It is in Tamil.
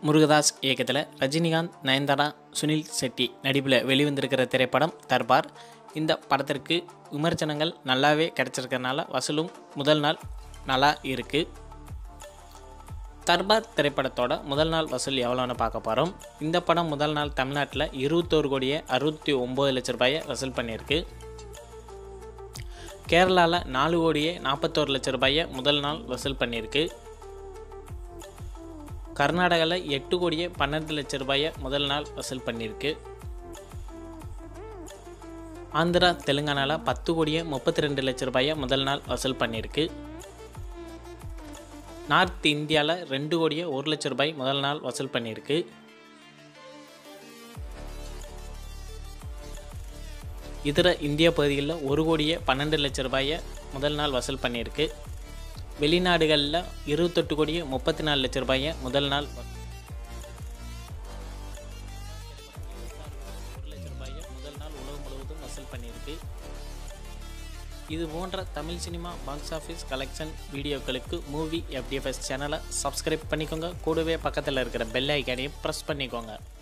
முருகதாஸ் இயக்கத்தில் ரஜினிகாந்த், நயன்தாரா, சுனில் செட்டி நடிப்பில் வெளிவந்திருக்கிற திரைப்படம் தர்பார். இந்த படத்திற்கு விமர்சனங்கள் நல்லாவே கிடைச்சிருக்கறனால வசூலும் முதல் நாள் நல்லா இருக்குது. தர்பார் திரைப்படத்தோட முதல் நாள் வசூல் எவ்வளோன்னு பார்க்க போகிறோம். இந்த படம் முதல் நாள் தமிழ்நாட்டில் 21,69,00,000 வசூல் பண்ணியிருக்கு. கேரளாவில் 4,41,00,000 முதல் நாள் வசூல் பண்ணியிருக்கு. கர்நாடகாவில் 8,12,00,000 முதல் நாள் வசூல் பண்ணியிருக்கு. ஆந்திரா, தெலுங்கானாவில் 10,32,00,000 முதல் நாள் வசூல் பண்ணியிருக்கு. நார்த் இந்தியாவில் 2,01,00,000 முதல் நாள் வசூல் பண்ணியிருக்கு. இதர இந்திய பகுதிகளில் 1,12,00,000 முதல் நாள் வசூல் பண்ணியிருக்கு. வெளிநாடுகளில் 28,34,00,000 முதல் நாள் முதல் நாள் உலகம் முழுவதும் வசூல் பண்ணியிருக்கு. இது போன்ற Tamil cinema box office collection வீடியோக்களுக்கு மூவி FDFS சேனலை சப்ஸ்கிரைப் பண்ணிக்கோங்க. கூடவே பக்கத்தில் இருக்கிற பெல் ஐக்கானையும் ப்ரெஸ் பண்ணிக்கோங்க.